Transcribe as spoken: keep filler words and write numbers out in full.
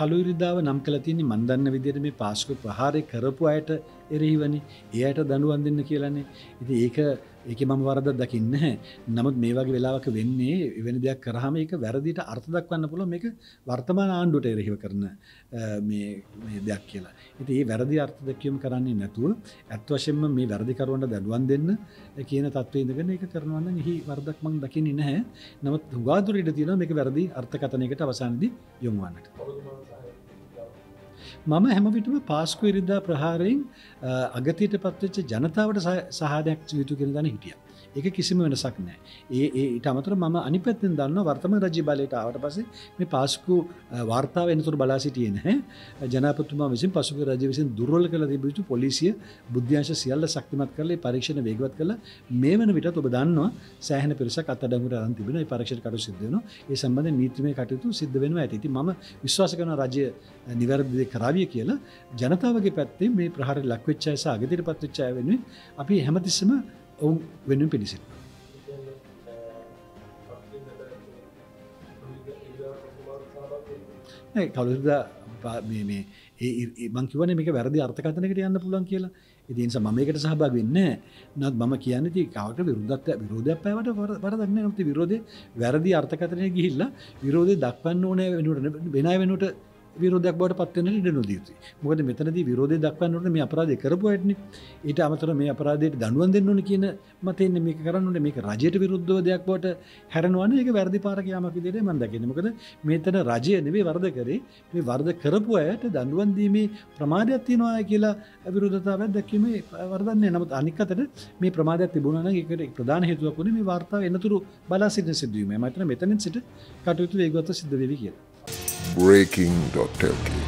කළු ඉරිදාව නම් කළා තියෙන්නේ මන් දන්න විදිහට මේ පාස්කු ප්‍රහාරය කරපු අයට එරෙහිවනේ. ඒ අයට දඬුවම් දෙන්න කියලානේ. ඉතින් ඒක ඒකේ මම වරදක් දකින්නේ නැහැ. නමුත් මේ වගේ වෙලාවක වෙන්නේ එවැනි දෙයක් කරාම ඒක වැරදිට අර්ථ දක්වන්න පුළුවන් මේක වර්තමාන ආණ්ඩුවට එරෙහිව කරන මේ මේ දෙයක් කියලා. ඉතින් මේ වැරදි අර්ථ දැක්වීම කරන්නේ නැතුව අත් වශයෙන්ම මේ වැරදිකරුවන්ට දඬුවම් දෙන්න කියන තත්ත්වයේ ඉඳගෙන ඒක කරනවා නම් එහි වරදක් මම දකින්නේ නැහැ. නමුත් උගාදුර ඉඳ තියෙනවා මේක වැරදි අර්ථකථනයකට අවසානයේදී යොමු වන්නට. මම හැම විටම පාස්කු ඉරිදා ප්‍රහාරයෙන් අගතියට පත්වෙච්ච ජනතාවට සහායක් යුතු කියන දණ හිටියා. ඒක කිසිම වෙනසක් නැහැ. ඒ ඒ ඊට අමතරව මම අනිත් පැත්තෙන් දන්නවා වර්තමාන රාජ්‍ය බලයට ආවට පස්සේ මේ පාස්කු වාර්තාව වෙනතුරු බලා සිටියේ නැහැ. ජනාධිපතිතුමා විසින් පාස්කු රාජ්‍ය විසින් දුර්වල කළ තිබුණු පොලිසිය බුද්ධ්‍යංශ සියල්ල ශක්තිමත් කරලා ඒ පරීක්ෂණ වේගවත් කරලා මේ වෙන විටත් ඔබ දන්නවා සෑහෙන පිරිසක් අත්අඩංගුවට අරන් තිබෙනවා. ඒ පරීක්ෂණ කටයුතු සිද්ධ වෙනවා. ඒ සම්බන්ධයෙන් නීතිමය කටයුතු සිද්ධ වෙනවා ඇති. ඉතින් මම විශ්වාස කරනවා රාජ්‍ය නිවැරදි දේ කරાવી කියලා ජනතාවගේ පැත්තේ මේ ප්‍රහාරය ලක් වෙච්ච අය සහ අගතියට පත් වෙච්ච අය වෙනුවෙන් අපි හැමතිස්සෙම ඔවුන් වෙනුවෙන් පිළිසිත. නෑ කවුරුද මේ මේ ඒ මං කියවනේ මේක වැරදි අර්ථකථනයකට යන්න පුළුවන් කියලා. ඉතින් ඒ නිසා මම මේකට සහභාගී වෙන්නේ නැහැ. නමුත් මම කියන්නේ ඉතින් කාවට විරුද්ධත්වය විරෝධයක් පැවට වරදක් නෑ. නමුත් විරෝධේ වැරදි අර්ථකථනයක ගිහිල්ලා විරෝධය දක්වන්න ඕනේ වෙනුවට වෙන අය වෙනුවට විරෝධයක් බවට පත් වෙන්න ඉඩ නොදිය යුතුයි. මොකද මෙතනදී විරෝධය දක්වන්න ඕනේ මේ අපරාධය කරපු අයටනේ. ඊට අමතරව මේ අපරාධයට දඬුවම් දෙන්න ඕනේ කියන මතෙන් මේක කරන්න ඕනේ. මේක රජයට විරුද්ධව දෙයක් බවට හැරෙනවනේ. ඒක වැරදි පාරක යාමක් විදිහට මම දකින්නේ. මොකද මෙතන රජය නෙවෙයි වරද කරේ. මේ වරද කරපු අයට දඬුවම් දීමේ ප්‍රමාදයක් තියනවා කියලා විරෝධතාවයක් දැක්වීමේ වරදක් නෑ. නමුත් අනික් අතට මේ ප්‍රමාදයක් තිබුණා නම් ඒකට ප්‍රධාන හේතුවක් වුණේ මේ වාර්තාව එනතුරු බලා සිටින සිදුවීම. මම හිතනවා මෙතනින් සිට කටයුතු වේගවත් සිද්ධ වෙවි කියලා. breaking dot l k